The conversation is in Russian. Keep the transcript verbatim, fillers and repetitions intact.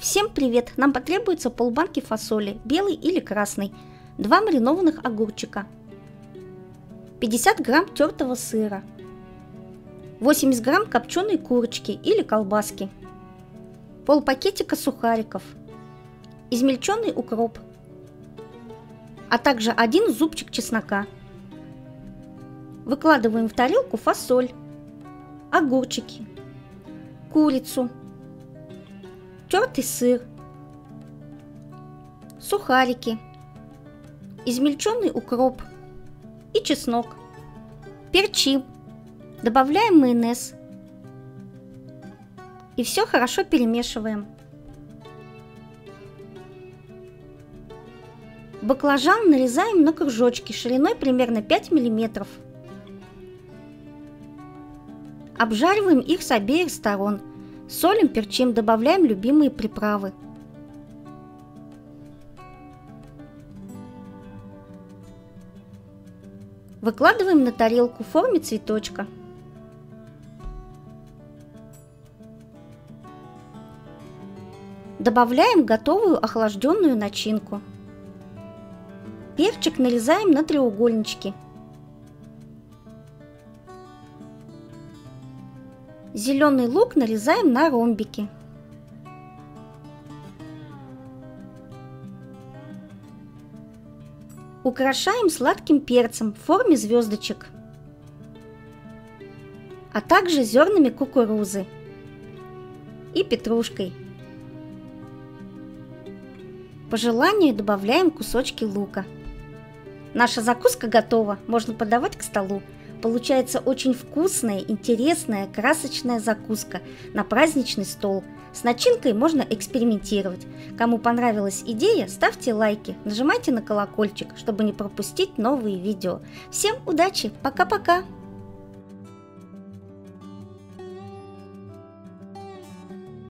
Всем привет! Нам потребуется полбанки фасоли, белой или красной, два маринованных огурчика, пятьдесят грамм тертого сыра, восемьдесят грамм копченой курочки или колбаски, полпакетика сухариков, измельченный укроп, а также один зубчик чеснока. Выкладываем в тарелку фасоль, огурчики, курицу, тертый сыр, сухарики, измельченный укроп и чеснок. Перчим, добавляем майонез и все хорошо перемешиваем. Баклажан нарезаем на кружочки шириной примерно пять миллиметров. Обжариваем их с обеих сторон. Солим, перчим, добавляем любимые приправы. Выкладываем на тарелку в форме цветочка. Добавляем готовую охлажденную начинку. Перчик нарезаем на треугольнички. Зеленый лук нарезаем на ромбики. Украшаем сладким перцем в форме звездочек, а также зернами кукурузы и петрушкой. По желанию добавляем кусочки лука. Наша закуска готова, можно подавать к столу. Получается очень вкусная, интересная, красочная закуска на праздничный стол. С начинкой можно экспериментировать. Кому понравилась идея, ставьте лайки, нажимайте на колокольчик, чтобы не пропустить новые видео. Всем удачи, пока-пока!